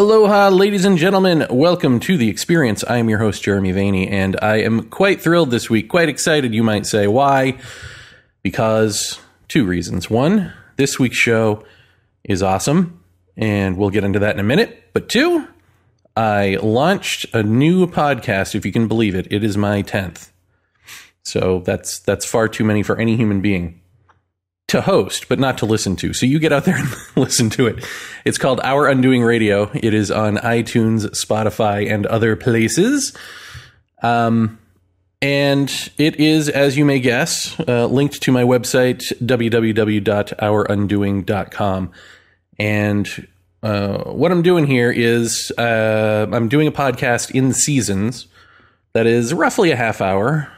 Aloha, ladies and gentlemen. Welcome to The Experience. I am your host, Jeremy Vaeni, and I am quite thrilled this week, quite excited, you might say. Why? Because two reasons. One, this week's show is awesome, and we'll get into that in a minute. But two, I launched a new podcast, if you can believe it. It is my 10th. So that's far too many for any human being to host, but not to listen to. So you get out there and listen to it. It's called Our Undoing Radio. It is on iTunes, Spotify, and other places. And it is, as you may guess, linked to my website, www.ourundoing.com. And what I'm doing here is I'm doing a podcast in seasons that is roughly a half hour.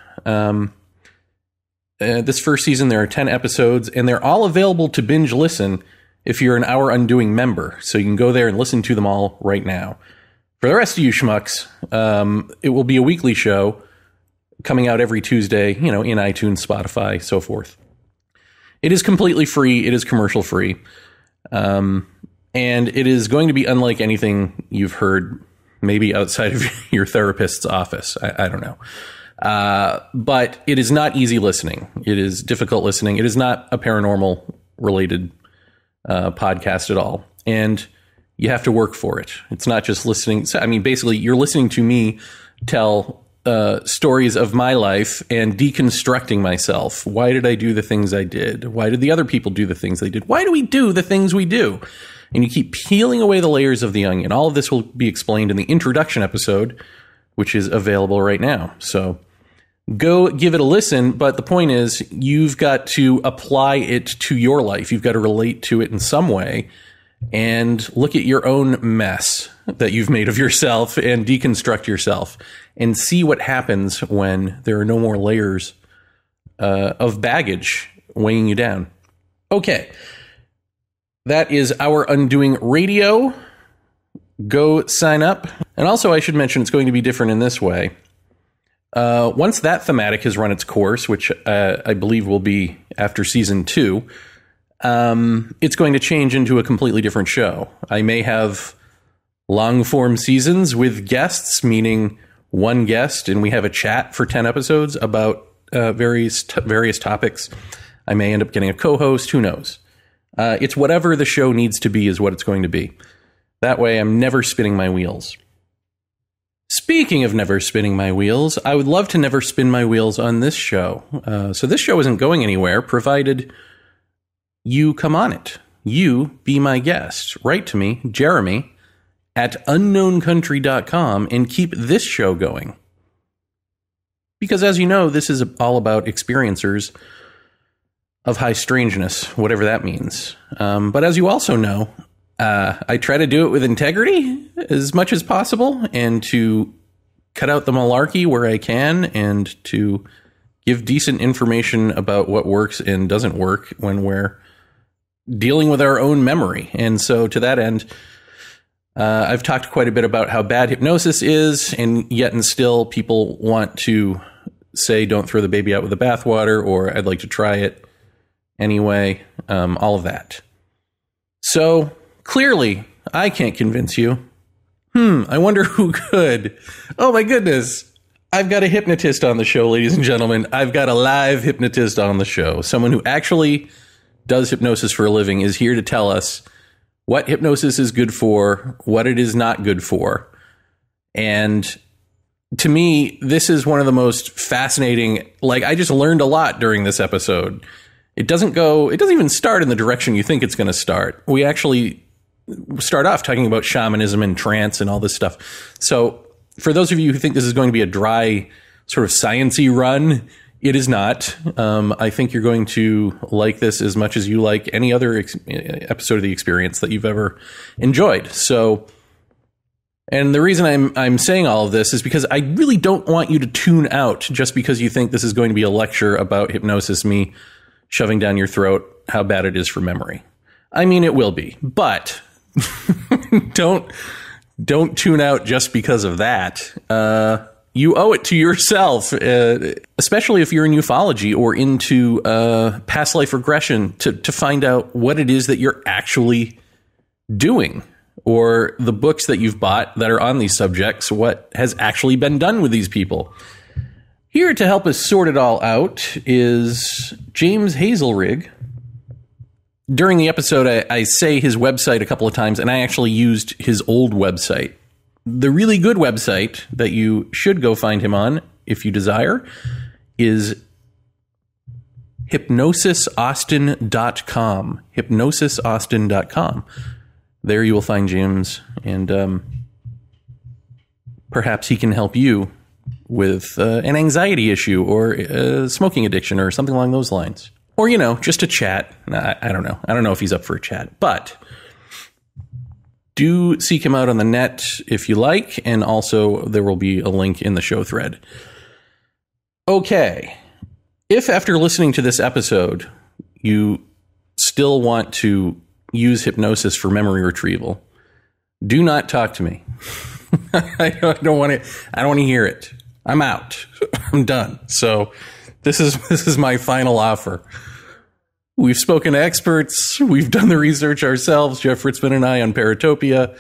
This first season, there are 10 episodes, and they're all available to binge listen if you're an Our Undoing member. So you can go there and listen to them all right now. For the rest of you schmucks, it will be a weekly show coming out every Tuesday, in iTunes, Spotify, so forth. It is completely free. It is commercial free. And it is going to be unlike anything you've heard maybe outside of your therapist's office. I don't know. But it is not easy listening. It is difficult listening. It is not a paranormal related podcast at all. And you have to work for it. It's not just listening. I mean, basically, you're listening to me tell stories of my life and deconstructing myself. Why did I do the things I did? Why did the other people do the things they did? Why do we do the things we do? And you keep peeling away the layers of the onion. All of this will be explained in the introduction episode, which is available right now. So go give it a listen, but the point is you've got to apply it to your life. You've got to relate to it in some way and look at your own mess that you've made of yourself and deconstruct yourself and see what happens when there are no more layers of baggage weighing you down. Okay, that is Our Undoing Radio. Go sign up. And also I should mention it's going to be different in this way. Once that thematic has run its course, which I believe will be after season 2, it's going to change into a completely different show. I may have long-form seasons with guests, meaning one guest, and we have a chat for 10 episodes about various topics. I may end up getting a co-host. Who knows? It's whatever the show needs to be is what it's going to be. That way, I'm never spinning my wheels. Speaking of never spinning my wheels, I would love to never spin my wheels on this show. So this show isn't going anywhere, provided you come on it. You be my guest. Write to me, Jeremy, at unknowncountry.com, and keep this show going. Because as you know, this is all about experiencers of high strangeness, whatever that means. But as you also know, I try to do it with integrity as much as possible and to cut out the malarkey where I can and to give decent information about what works and doesn't work when we're dealing with our own memory. And so to that end, I've talked quite a bit about how bad hypnosis is, and yet and still people want to say don't throw the baby out with the bathwater, or I'd like to try it anyway, all of that. So clearly, I can't convince you. I wonder who could. Oh my goodness. I've got a hypnotist on the show, ladies and gentlemen. I've got a live hypnotist on the show. Someone who actually does hypnosis for a living is here to tell us what hypnosis is good for, what it is not good for. And to me, this is one of the most fascinating, I just learned a lot during this episode. It doesn't even start in the direction you think it's going to start. We actually start off talking about shamanism and trance and all this stuff. So for those of you who think this is going to be a dry sort of sciencey run, it is not. I think you're going to like this as much as you like any other episode of The Experience that you've ever enjoyed. So, and the reason I'm saying all of this is because I really don't want you to tune out just because you think this is going to be a lecture about hypnosis, me shoving down your throat how bad it is for memory. I mean, it will be, but don't tune out just because of that. You owe it to yourself, especially if you're in ufology or into past life regression, to find out what it is that you're actually doing or the books that you've bought that are on these subjects, what has actually been done with these people. Here to help us sort it all out is James Hazlerig. During the episode, I say his website a couple of times, and I actually used his old website. The really good website that you should go find him on, if you desire, is hypnosisaustin.com. hypnosisaustin.com. There you will find James, and perhaps he can help you with an anxiety issue or a smoking addiction or something along those lines. Or, just a chat. I don't know. I don't know if he's up for a chat, but do seek him out on the net if you like, and also there will be a link in the show thread. Okay. If after listening to this episode, you still want to use hypnosis for memory retrieval, do not talk to me. I don't want to hear it. I'm out. I'm done. So this is my final offer. We've spoken to experts. We've done the research ourselves, Jeff Ritzman and I, on Paratopia.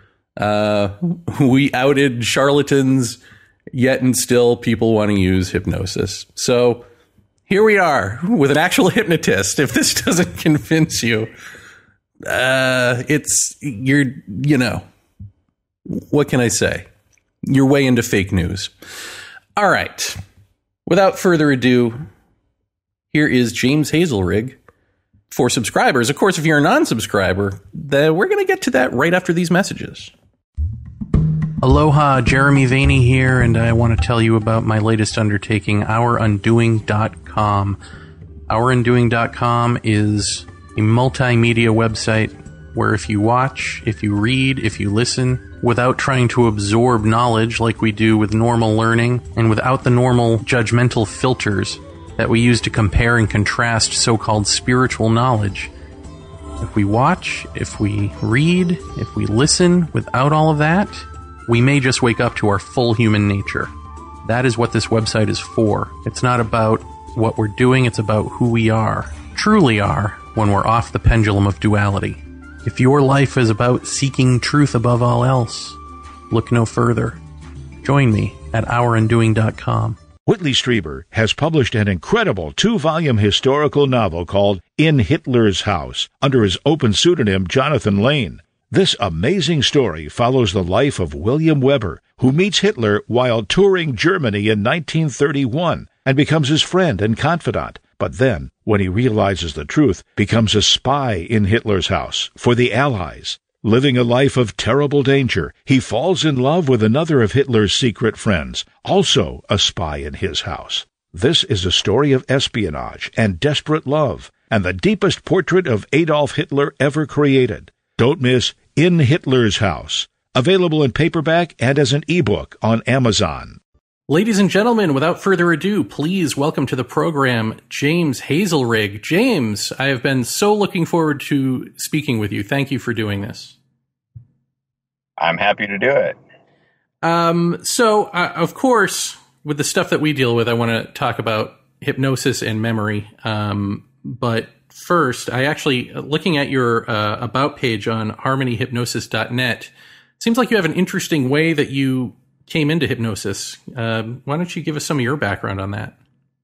We outed charlatans, yet and still people want to use hypnosis. So here we are with an actual hypnotist. If this doesn't convince you, what can I say? You're way into fake news. All right. Without further ado, here is James Hazlerig. For subscribers, of course, if you're a non-subscriber, we're going to get to that right after these messages. Aloha, Jeremy Vaeni here, and I want to tell you about my latest undertaking, OurUndoing.com. OurUndoing.com is a multimedia website where if you watch, if you read, if you listen, without trying to absorb knowledge like we do with normal learning, and without the normal judgmental filters that we use to compare and contrast so-called spiritual knowledge. If we watch, if we read, if we listen without all of that, we may just wake up to our full human nature. That is what this website is for. It's not about what we're doing, it's about who we are, truly are, when we're off the pendulum of duality. If your life is about seeking truth above all else, look no further. Join me at OurUndoing.com. Whitley Strieber has published an incredible 2-volume historical novel called In Hitler's House under his open pseudonym Jonathan Lane. This amazing story follows the life of William Weber, who meets Hitler while touring Germany in 1931 and becomes his friend and confidant, but then, when he realizes the truth, becomes a spy in Hitler's house for the Allies. Living a life of terrible danger, he falls in love with another of Hitler's secret friends, also a spy in his house. This is a story of espionage and desperate love, and the deepest portrait of Adolf Hitler ever created. Don't miss In Hitler's House, available in paperback and as an ebook on Amazon. Ladies and gentlemen, without further ado, please welcome to the program James Hazlerig. James, I have been so looking forward to speaking with you. Thank you for doing this. I'm happy to do it. Of course, with the stuff that we deal with, I want to talk about hypnosis and memory. But first, I actually, looking at your about page on harmonyhypnosis.net, seems like you have an interesting way that you came into hypnosis. Why don't you give us some of your background on that?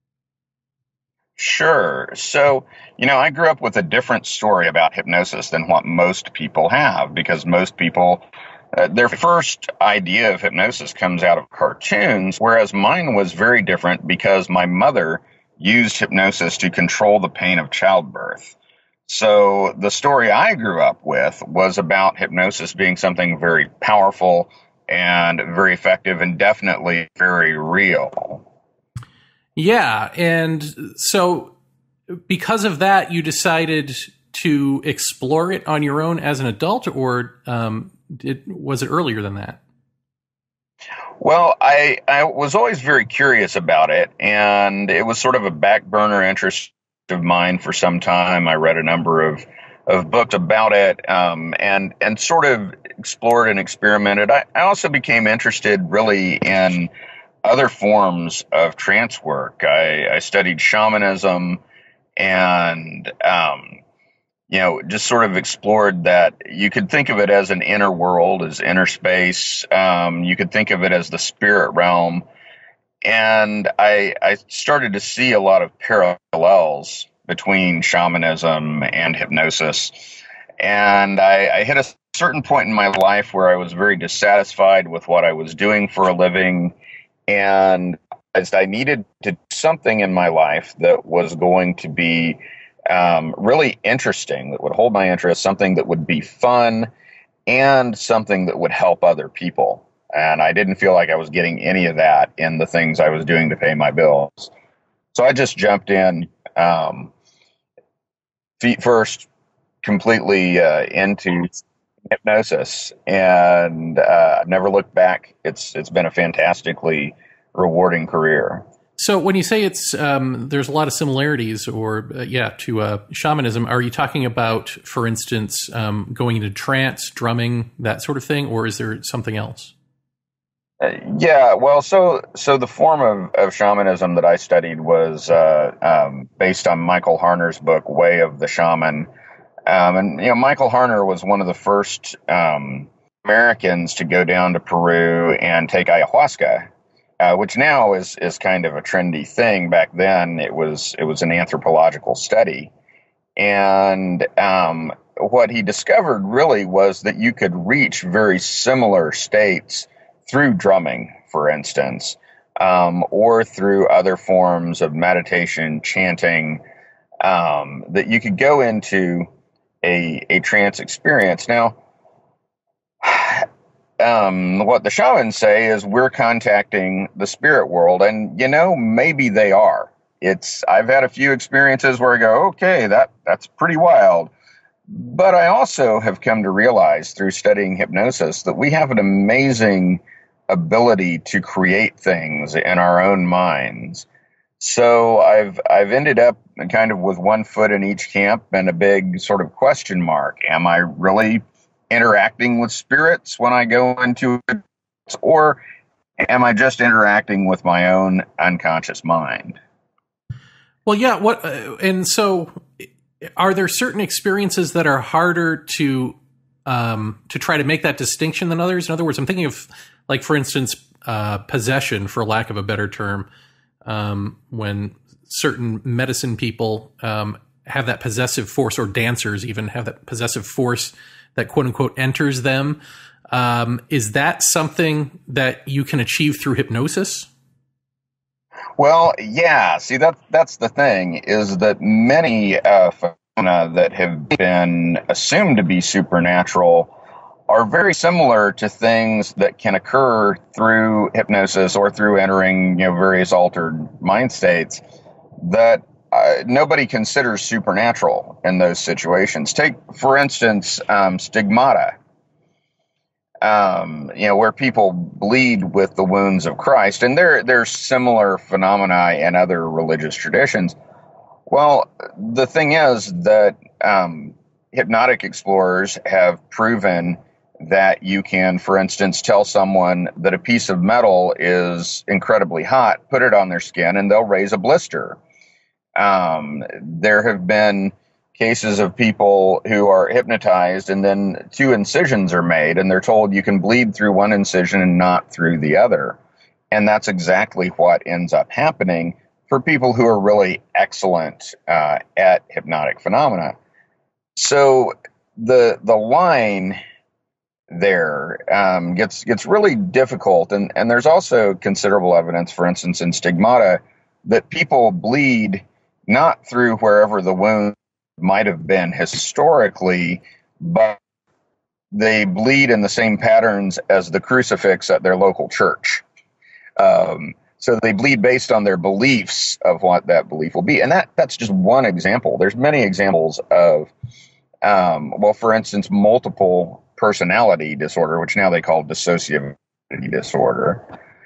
Sure. So, I grew up with a different story about hypnosis than what most people have, because most people, their first idea of hypnosis comes out of cartoons, whereas mine was very different because my mother used hypnosis to control the pain of childbirth. So the story I grew up with was about hypnosis being something very powerful and very effective and definitely very real. Yeah, and so because of that, you decided to explore it on your own as an adult, or was it earlier than that? Well, I was always very curious about it, and it was sort of a back burner interest of mine for some time. I read a number of books about it, and sort of explored and experimented. I also became interested really in other forms of trance work. I studied shamanism, and just sort of explored that you could think of it as an inner world, as inner space. You could think of it as the spirit realm. And I started to see a lot of parallels between shamanism and hypnosis. And I hit a certain point in my life where I was very dissatisfied with what I was doing for a living. And I needed to do something in my life that was going to be really interesting, that would hold my interest, something that would be fun, and something that would help other people. And I didn't feel like I was getting any of that in the things I was doing to pay my bills. So I just jumped in feet first, completely into hypnosis, and I've never looked back. It's been a fantastically rewarding career. So when you say it's there's a lot of similarities, to shamanism, are you talking about, for instance, going into trance, drumming, that sort of thing, or is there something else? So the form of shamanism that I studied was based on Michael Harner's book, Way of the Shaman. Michael Harner was one of the first Americans to go down to Peru and take ayahuasca, which now is kind of a trendy thing. Back then, it was an anthropological study. And what he discovered really was that you could reach very similar states through drumming, for instance, or through other forms of meditation, chanting, that you could go into a trance experience. Now, what the shamans say is we're contacting the spirit world, and maybe they are. I've had a few experiences where I go, okay, that's pretty wild. But I also have come to realize through studying hypnosis that we have an amazing ability to create things in our own minds. So I've ended up kind of with one foot in each camp and a big sort of question mark. Am I really interacting with spirits when I go into it, or am I just interacting with my own unconscious mind? Well, yeah. And so, are there certain experiences that are harder to try to make that distinction than others? In other words, I'm thinking of, like, for instance, possession, for lack of a better term, when certain medicine people have that possessive force, or dancers even have that possessive force that quote unquote enters them. Is that something that you can achieve through hypnosis? Well, yeah. See, that's the thing, is that many phenomena that have been assumed to be supernatural are very similar to things that can occur through hypnosis or through entering, various altered mind states that nobody considers supernatural in those situations. Take, for instance, stigmata, where people bleed with the wounds of Christ, and there's similar phenomena in other religious traditions. Well, the thing is that hypnotic explorers have proven that you can, for instance, tell someone that a piece of metal is incredibly hot, put it on their skin, and they'll raise a blister. There have been cases of people who are hypnotized and then 2 incisions are made, and they're told you can bleed through one incision and not through the other. And that's exactly what ends up happening for people who are really excellent at hypnotic phenomena. So the line there gets really difficult, and there's also considerable evidence, for instance, in stigmata, that people bleed not through wherever the wound might have been historically, but they bleed in the same patterns as the crucifix at their local church. So they bleed based on their beliefs of what that belief will be. And that's just one example. There's many examples of, for instance, multiple personality disorder, which now they call dissociative disorder.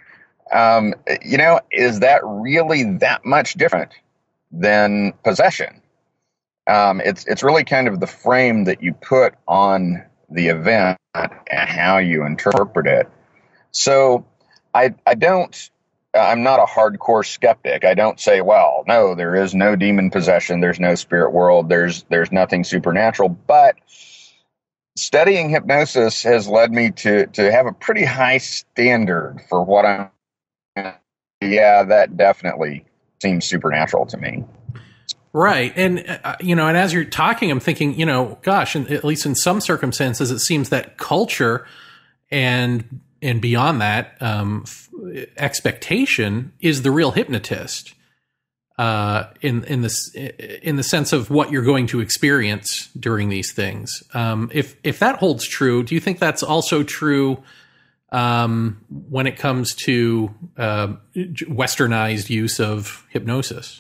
Is that really that much different than possession? It's really kind of the frame that you put on the event and how you interpret it. So I don't I'm not a hardcore skeptic. I don't say, well, no, there is no demon possession. There's no spirit world. There's nothing supernatural. But studying hypnosis has led me to have a pretty high standard for what I'm. Yeah, that definitely seems supernatural to me. Right. And, and as you're talking, I'm thinking, gosh, at least in some circumstances, it seems that culture and beyond that, expectation is the real hypnotist, in the sense of what you're going to experience during these things. If that holds true, do you think that's also true when it comes to westernized use of hypnosis?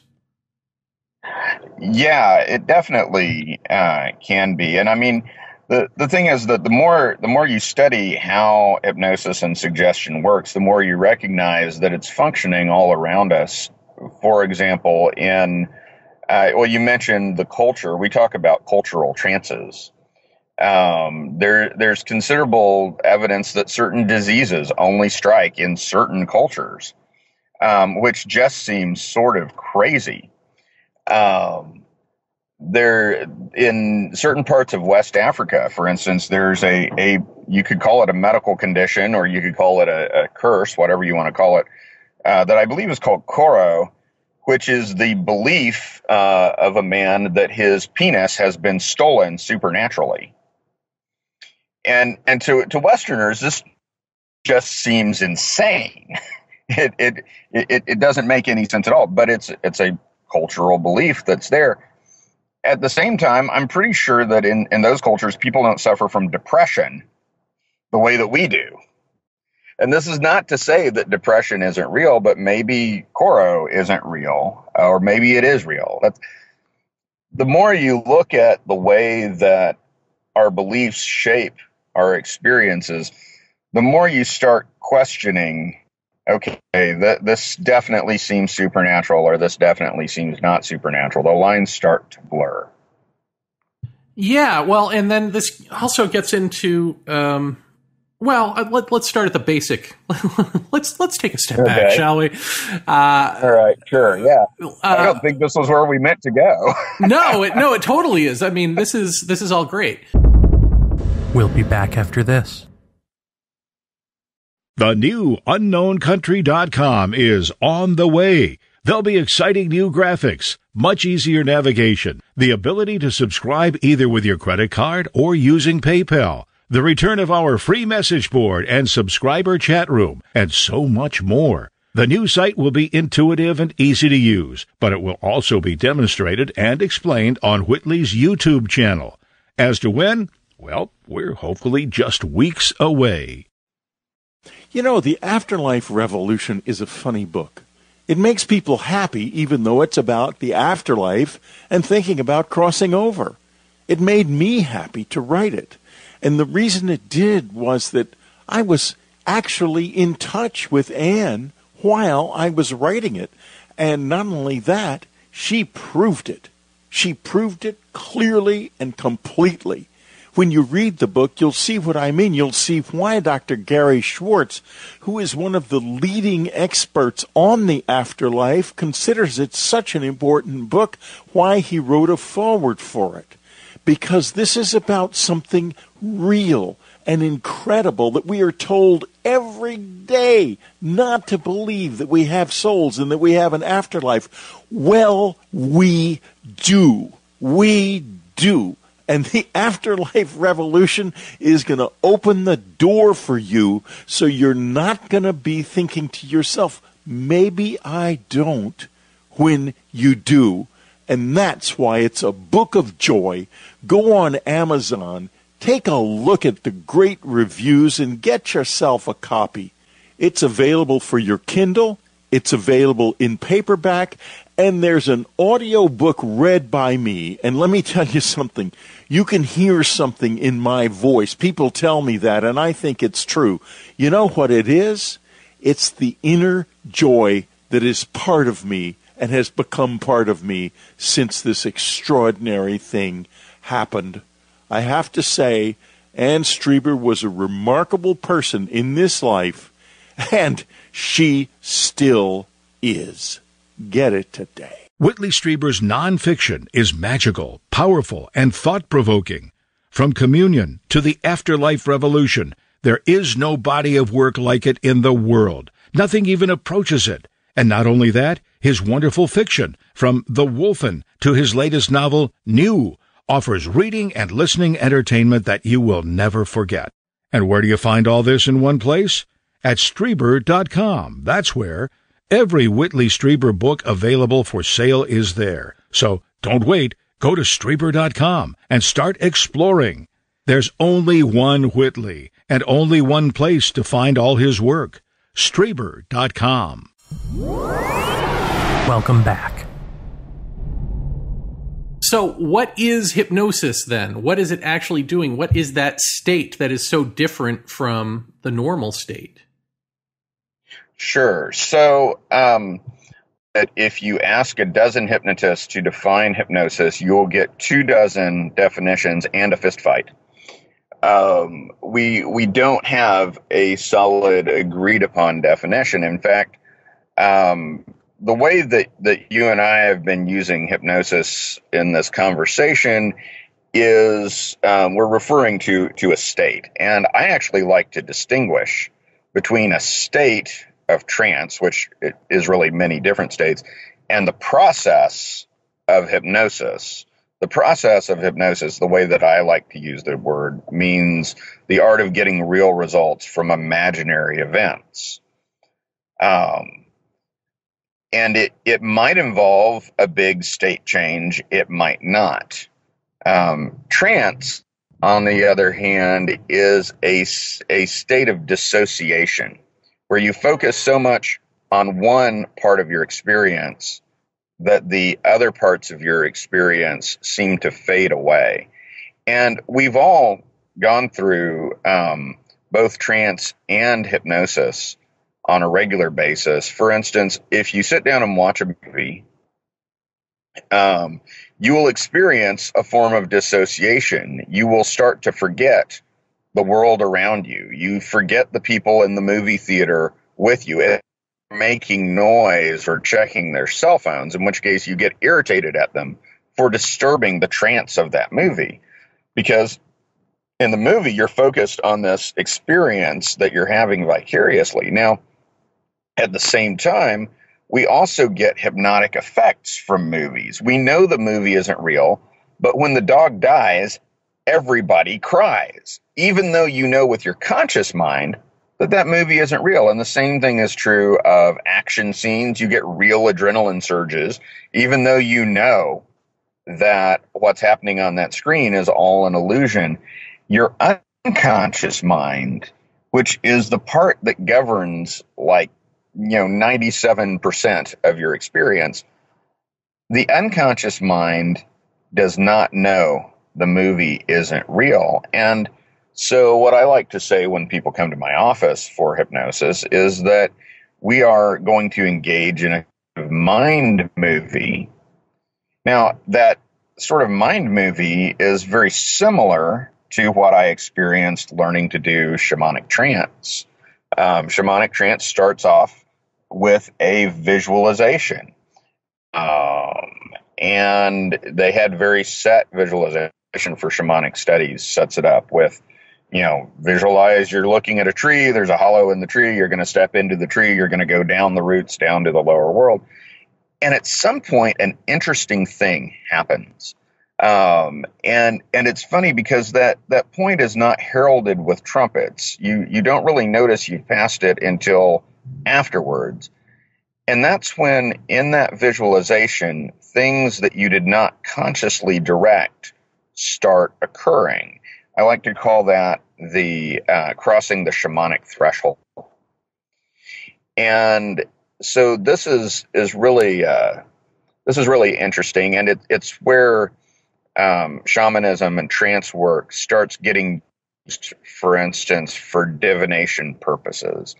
Yeah, it definitely can be. And I mean, the thing is that the more you study how hypnosis and suggestion works, the more you recognize that it's functioning all around us. For example, you mentioned the culture. We talk about cultural trances. There's considerable evidence that certain diseases only strike in certain cultures, which just seems sort of crazy. There, in certain parts of West Africa, for instance, there's you could call it a medical condition, or you could call it a curse, whatever you want to call it, that I believe is called koro, which is the belief of a man that his penis has been stolen supernaturally. And to Westerners, this just seems insane. It doesn't make any sense at all, but it's a cultural belief that's there. At the same time, I'm pretty sure that in those cultures, people don't suffer from depression the way that we do. And this is not to say that depression isn't real, but maybe koro isn't real, or maybe it is real. The more you look at the way that our beliefs shape our experiences, the more you start questioning, okay, this definitely seems supernatural, or this definitely seems not supernatural. The lines start to blur. Yeah, well, and then this also gets into, let's start at the basic. let's take a step back, shall we? All right, sure, yeah. I don't think this was where we meant to go. No, it totally is. I mean, this is all great. We'll be back after this. The new UnknownCountry.com is on the way. There'll be exciting new graphics, much easier navigation, the ability to subscribe either with your credit card or using PayPal, the return of our free message board and subscriber chat room, and so much more. The new site will be intuitive and easy to use, but it will also be demonstrated and explained on Whitley's YouTube channel. As to when, well, we're hopefully just weeks away. You know, The Afterlife Revolution is a funny book. It makes people happy even though it's about the afterlife and thinking about crossing over. It made me happy to write it. And the reason it did was that I was actually in touch with Anne while I was writing it. And not only that, she proved it. She proved it clearly and completely. When you read the book, you'll see what I mean. You'll see why Dr. Gary Schwartz, who is one of the leading experts on the afterlife, considers it such an important book, why he wrote a foreword for it. Because this is about something real and incredible that we are told every day not to believe that we have souls and that we have an afterlife. Well, we do. We do. And the Afterlife Revolution is going to open the door for you, so you're not going to be thinking to yourself, maybe I don't, when you do. And that's why it's a book of joy. Go on Amazon, take a look at the great reviews, and get yourself a copy. It's available for your Kindle. It's available in paperback. And there's an audio book read by me. And let me tell you something. You can hear something in my voice. People tell me that, and I think it's true. You know what it is? It's the inner joy that is part of me and has become part of me since this extraordinary thing happened. I have to say, Anne Strieber was a remarkable person in this life, And she still is. Get it today. Whitley Strieber's nonfiction is magical, powerful, and thought-provoking. From Communion to the Afterlife Revolution, there is no body of work like it in the world. Nothing even approaches it. And not only that, his wonderful fiction, from The Wolfen to his latest novel, New, offers reading and listening entertainment that you will never forget. And where do you find all this in one place? At Strieber.com. That's where. Every Whitley Strieber book available for sale is there. So don't wait. Go to Strieber.com and start exploring. There's only one Whitley and only one place to find all his work. Strieber.com. Welcome back. So what is hypnosis then? What is it actually doing? What is that state that is so different from the normal state? Sure. So if you ask a dozen hypnotists to define hypnosis, you'll get 24 definitions and a fist fight. We don't have a solid agreed upon definition. In fact, the way that you and I have been using hypnosis in this conversation is we're referring to a state. And I actually like to distinguish between a state of trance, which is really many different states, and the process of hypnosis. The process of hypnosis, the way that I like to use the word, means the art of getting real results from imaginary events. And it might involve a big state change. It might not. Trance, on the other hand, is a state of dissociation, where you focus so much on one part of your experience that the other parts of your experience seem to fade away. And we've all gone through both trance and hypnosis on a regular basis. For instance, if you sit down and watch a movie, you will experience a form of dissociation. You will start to forget the world around you. You forget the people in the movie theater with you making noise or checking their cell phones, in which case you get irritated at them for disturbing the trance of that movie. Because in the movie, you're focused on this experience that you're having vicariously. Now, at the same time, we also get hypnotic effects from movies. We know the movie isn't real, but when the dog dies, everybody cries, even though you know with your conscious mind that movie isn't real. And the same thing is true of action scenes. You get real adrenaline surges, even though you know that what's happening on that screen is all an illusion. Your unconscious mind, which is the part that governs 97% of your experience, the unconscious mind does not know the movie isn't real. And so what I like to say when people come to my office for hypnosis is that we are going to engage in a mind movie. Now, that sort of mind movie is very similar to what I experienced learning to do shamanic trance. Shamanic trance starts off with a visualization. And they had very set visualization for shamanic studies, sets it up with, visualize you're looking at a tree, there's a hollow in the tree, you're going to step into the tree, you're going to go down the roots down to the lower world. And at some point, an interesting thing happens. And it's funny because that point is not heralded with trumpets. You don't really notice you've passed it until afterwards. And that's when, in that visualization, things that you did not consciously direct start occurring. I like to call that the crossing the shamanic threshold. And so this is really interesting, and it's where shamanism and trance work starts getting used, for instance, for divination purposes.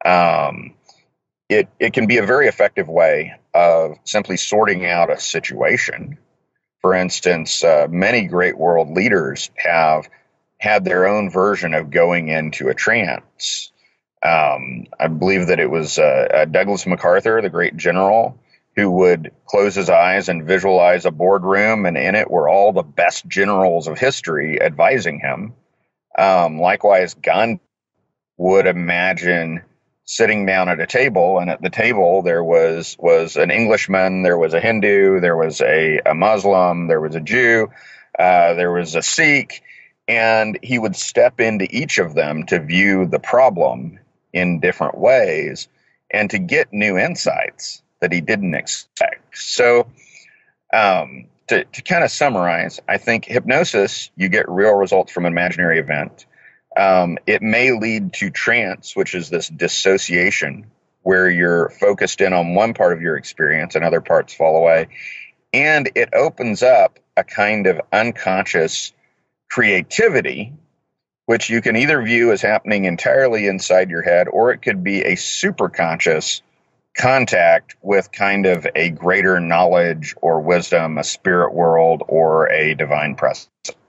It can be a very effective way of simply sorting out a situation. For instance, many great world leaders have had their own version of going into a trance. I believe that it was Douglas MacArthur, the great general, who would close his eyes and visualize a boardroom, and in it were all the best generals of history advising him. Likewise, Gandhi would imagine sitting down at a table, and at the table there was an Englishman, there was a Hindu, there was a Muslim, there was a Jew, there was a Sikh, and he would step into each of them to view the problem in different ways and to get new insights that he didn't expect. So to kind of summarize, I think hypnosis, you get real results from an imaginary event. It may lead to trance, which is this dissociation where you're focused in on one part of your experience and other parts fall away. And it opens up a kind of unconscious creativity, which you can either view as happening entirely inside your head, or it could be a superconscious contact with kind of a greater knowledge or wisdom, a spirit world, or a divine presence.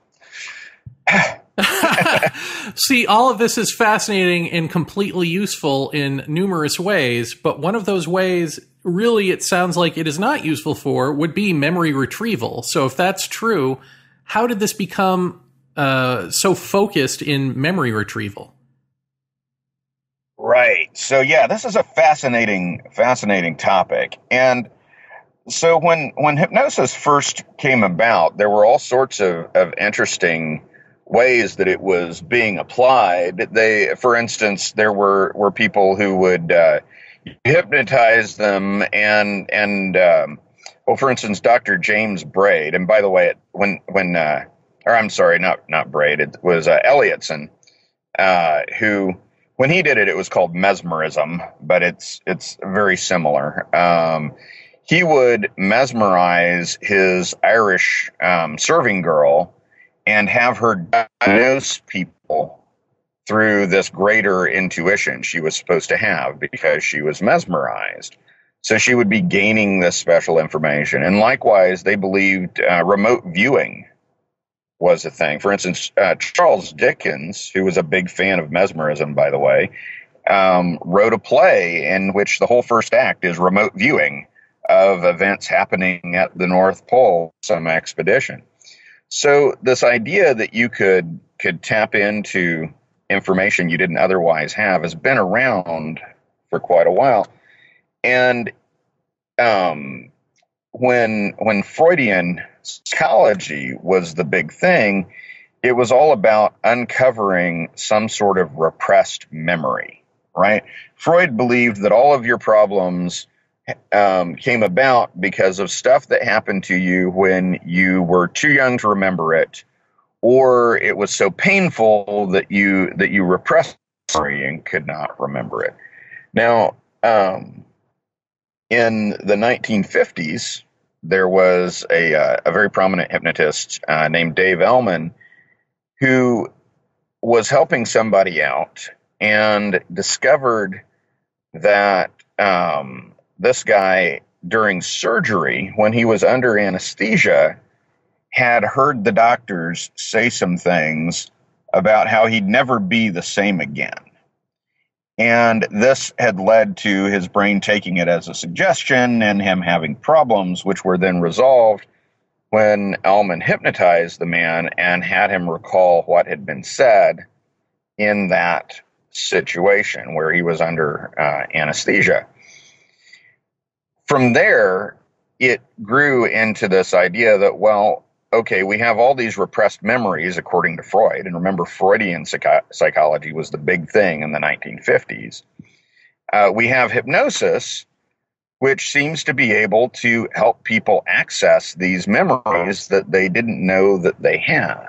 See, all of this is fascinating and completely useful in numerous ways, but one of those ways, really, it sounds like it is not useful for, would be memory retrieval. So if that's true, how did this become so focused in memory retrieval? Right. So, yeah, this is a fascinating topic. And so when hypnosis first came about, there were all sorts of interesting ways that it was being applied. For instance, there were people who would hypnotize them and for instance, Dr. James Braid, and by the way, I'm sorry, not Braid, it was Elliotson, who, when he did it, it was called mesmerism, but it's very similar. He would mesmerize his Irish serving girl and have her diagnose people through this greater intuition she was supposed to have because she was mesmerized. So she would be gaining this special information. And likewise, they believed remote viewing was a thing. For instance, Charles Dickens, who was a big fan of mesmerism, by the way, wrote a play in which the whole first act is remote viewing of events happening at the North Pole, some expedition. So this idea that you could tap into information you didn't otherwise have has been around for quite a while. And when Freudian psychology was the big thing, it was all about uncovering some sort of repressed memory, right? Freud believed that all of your problems came about because of stuff that happened to you when you were too young to remember it, or it was so painful that you repressed memory and could not remember it. Now, in the 1950s, there was a very prominent hypnotist named Dave Ellman who was helping somebody out and discovered that this guy, during surgery, when he was under anesthesia, had heard the doctors say some things about how he'd never be the same again. And this had led to his brain taking it as a suggestion and him having problems, which were then resolved when Ellman hypnotized the man and had him recall what had been said in that situation where he was under anesthesia. From there, it grew into this idea that, well, okay, we have all these repressed memories, according to Freud. And remember, Freudian psychology was the big thing in the 1950s. We have hypnosis, which seems to be able to help people access these memories that they didn't know that they had.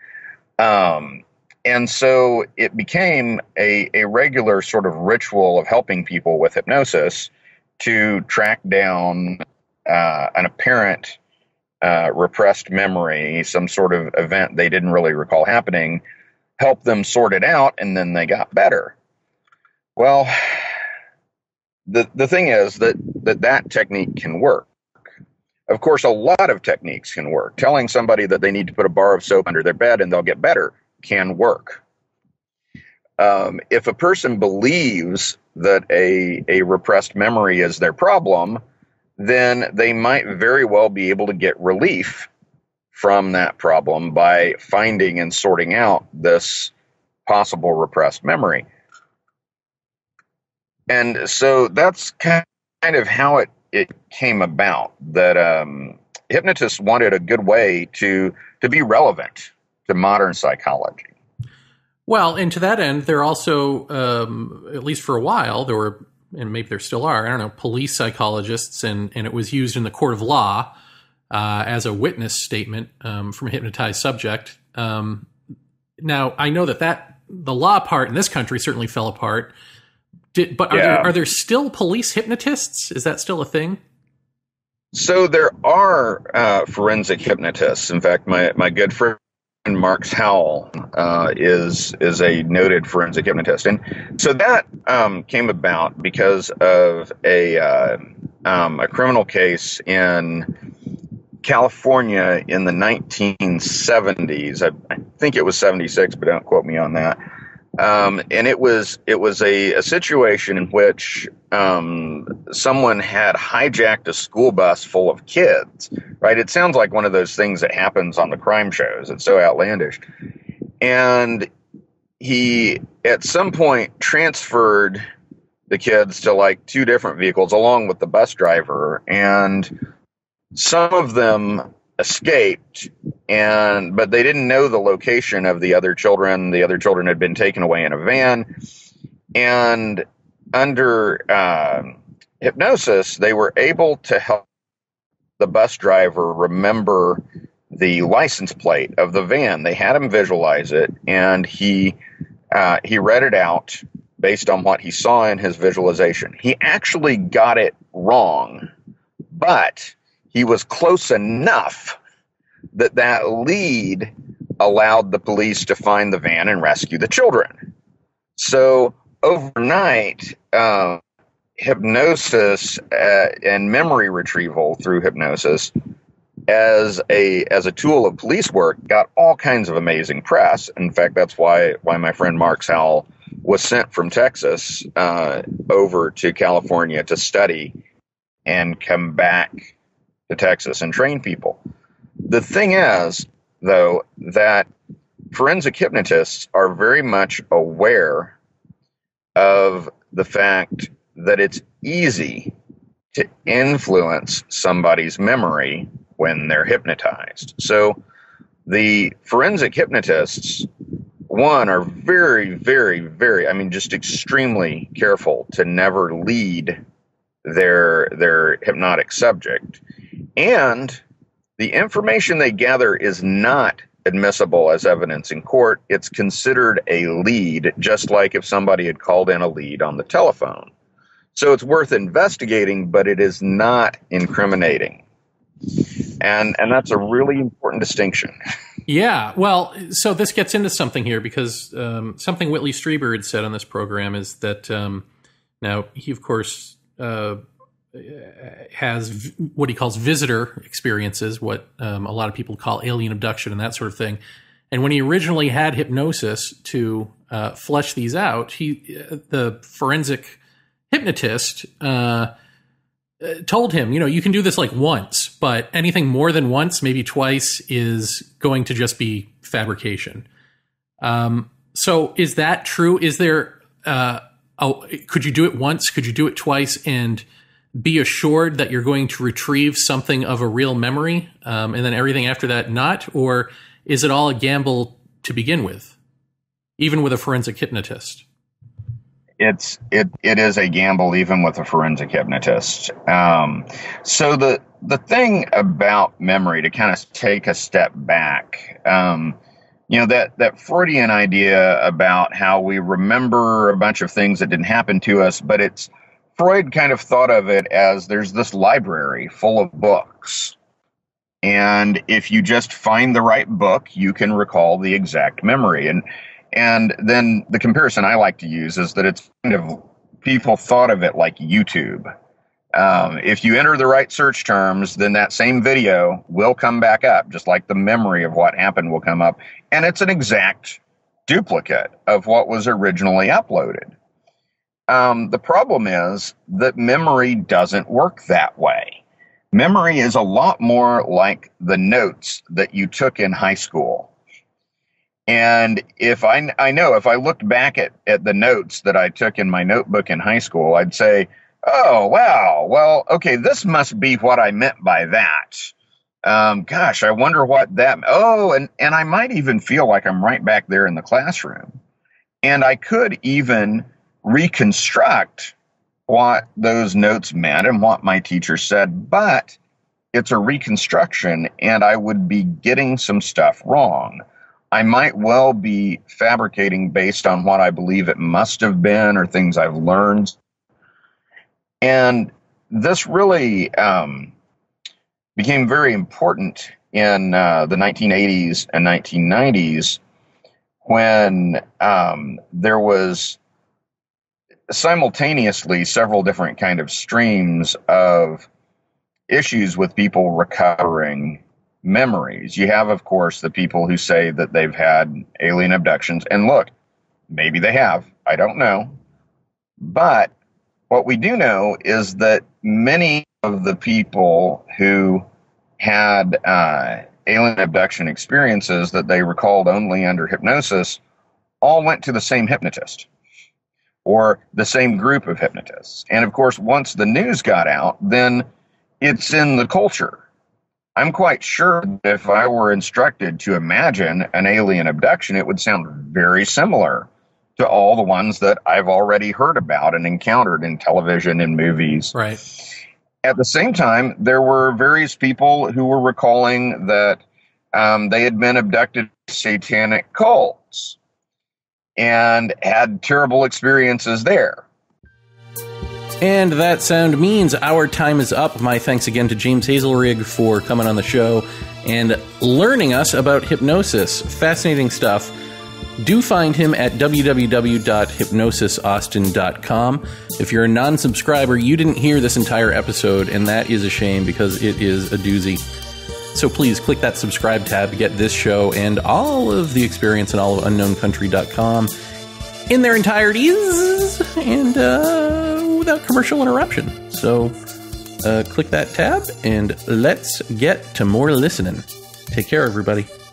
And so it became a regular sort of ritual of helping people with hypnosis to track down an apparent repressed memory, some sort of event they didn't really recall happening, help them sort it out, and then they got better. Well, the thing is that technique can work. Of course, a lot of techniques can work. Telling somebody that they need to put a bar of soap under their bed and they'll get better can work. if a person believes that a repressed memory is their problem, then they might very well be able to get relief from that problem by finding and sorting out this possible repressed memory. And so that's kind of how it came about, that hypnotists wanted a good way to be relevant to modern psychology. Well, and to that end, there also, at least for a while, there were, and maybe there still are, I don't know, police psychologists, and it was used in the court of law as a witness statement from a hypnotized subject. Now, I know that the law part in this country certainly fell apart. But are there still police hypnotists? Is that still a thing? So there are forensic hypnotists. In fact, my good friend Mark Howell is a noted forensic hypnotist, and so that came about because of a criminal case in California in the 1970s. I think it was 76, but don't quote me on that. And it was a situation in which someone had hijacked a school bus full of kids, right? It sounds like one of those things that happens on the crime shows. It's so outlandish. And he, at some point, transferred the kids to like two different vehicles along with the bus driver. And some of them escaped, but they didn't know the location of the other children. The other children had been taken away in a van, and under hypnosis, they were able to help the bus driver remember the license plate of the van. They had him visualize it, and he read it out based on what he saw in his visualization. He actually got it wrong, but he was close enough that lead allowed the police to find the van and rescue the children. So overnight, hypnosis and memory retrieval through hypnosis as a tool of police work got all kinds of amazing press. In fact, that's why my friend Mark Howell was sent from Texas over to California to study and come back to Texas and train people. The thing is, though, that forensic hypnotists are very much aware of the fact that it's easy to influence somebody's memory when they're hypnotized. So the forensic hypnotists, one, are very, very, very, just extremely careful to never lead their hypnotic subject. And the information they gather is not admissible as evidence in court. It's considered a lead, just like if somebody had called in a lead on the telephone. So it's worth investigating, but it is not incriminating. And that's a really important distinction. Yeah, well, so this gets into something here, because something Whitley Strieber had said on this program is that now he, of course, has what he calls visitor experiences, what a lot of people call alien abduction and that sort of thing. And when he originally had hypnosis to flesh these out, the forensic hypnotist told him, you can do this like once, but anything more than once, maybe twice, is going to just be fabrication. So is that true? Is there, could you do it once? Could you do it twice and be assured that you're going to retrieve something of a real memory, and then everything after that not? Or is it all a gamble to begin with, even with a forensic hypnotist? It is a gamble even with a forensic hypnotist. So the thing about memory, to kind of take a step back, that Freudian idea about how we remember a bunch of things that didn't happen to us, but Freud kind of thought of it as there's this library full of books. And if you just find the right book, you can recall the exact memory. And then the comparison I like to use is that it's kind of, people thought of it like YouTube. If you enter the right search terms, then that same video will come back up, just like the memory of what happened will come up. And it's an exact duplicate of what was originally uploaded. The problem is that memory doesn't work that way. Memory is a lot more like the notes that you took in high school. And if I know if I looked back at the notes that I took in my notebook in high school, I'd say, oh, wow, well, okay, this must be what I meant by that. Gosh, I wonder what that, and I might even feel like I'm right back there in the classroom. And I could even reconstruct what those notes meant and what my teacher said, but it's a reconstruction and I would be getting some stuff wrong. I might well be fabricating based on what I believe it must have been or things I've learned. And this really became very important in the 1980s and 1990s when there was simultaneously several different kind of streams of issues with people recovering memories. You have, of course, the people who say that they've had alien abductions. And look, maybe they have. I don't know. But what we do know is that many of the people who had alien abduction experiences that they recalled only under hypnosis all went to the same hypnotist or the same group of hypnotists. And of course, once the news got out, then it's in the culture. I'm quite sure that if I were instructed to imagine an alien abduction, it would sound very similar to all the ones that I've already heard about and encountered in television and movies. Right. At the same time, there were various people who were recalling that they had been abducted by satanic cults and had terrible experiences there. And that sound means our time is up. My thanks again to James Hazlerig for coming on the show and learning us about hypnosis. Fascinating stuff. Do find him at www.hypnosisaustin.com. If you're a non-subscriber, you didn't hear this entire episode, and that is a shame because it is a doozy. So please click that subscribe tab to get this show and all of the experience and all of unknowncountry.com in their entireties and without commercial interruption. So click that tab and let's get to more listening. Take care, everybody.